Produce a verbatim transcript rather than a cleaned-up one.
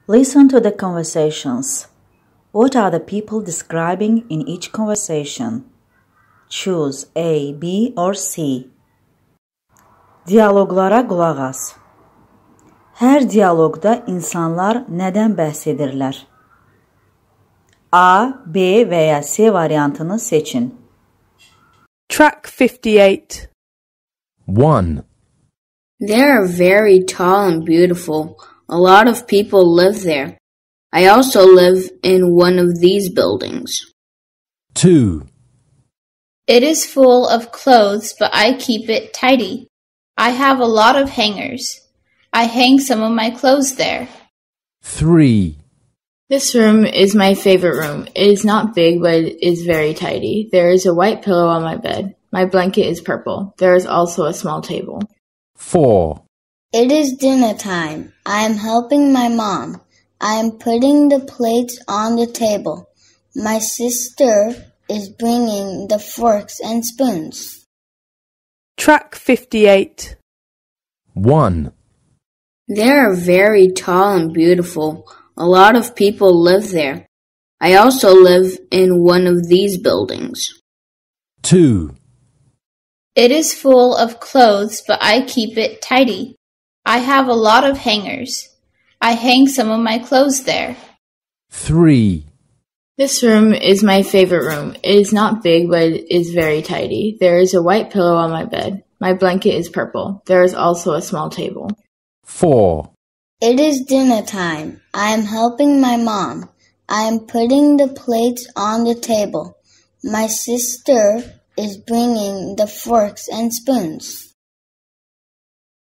Listen to the conversations. What are the people describing in each conversation? Choose A, B or C. Diyaloglara qulaq as. Hər diyalogda insanlar nədən bəhs edirlər? A, B və ya C variantını seçin. Track fifty-eight. one. They are very tall and beautiful. A lot of people live there. I also live in one of these buildings. two. It is full of clothes, but I keep it tidy. I have a lot of hangers. I hang some of my clothes there. three. This room is my favorite room. It is not big, but it is very tidy. There is a white pillow on my bed. My blanket is purple. There is also a small table. four. It is dinner time. I am helping my mom. I am putting the plates on the table. My sister is bringing the forks and spoons. Track fifty-eight. one. They are very tall and beautiful. A lot of people live there. I also live in one of these buildings. two. It is full of clothes, but I keep it tidy. I have a lot of hangers. I hang some of my clothes there. three. This room is my favorite room. It is not big, but it is very tidy. There is a white pillow on my bed. My blanket is purple. There is also a small table. four. It is dinner time. I am helping my mom. I am putting the plates on the table. My sister is bringing the forks and spoons.